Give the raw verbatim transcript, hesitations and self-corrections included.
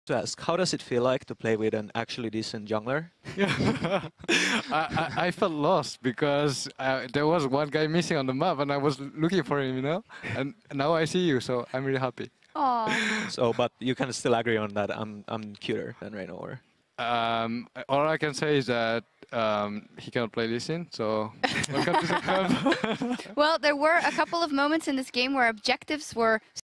To ask, how does it feel like to play with an actually decent jungler? I, I, I felt lost because uh, there was one guy missing on the map and I was looking for him, you know? And now I see you, so I'm really happy. Aww. So, but you can still agree on that I'm, I'm cuter than Reino, or? Um, all I can say is that um, he cannot play Lee Sin, so welcome to the club. Well, there were a couple of moments in this game where objectives were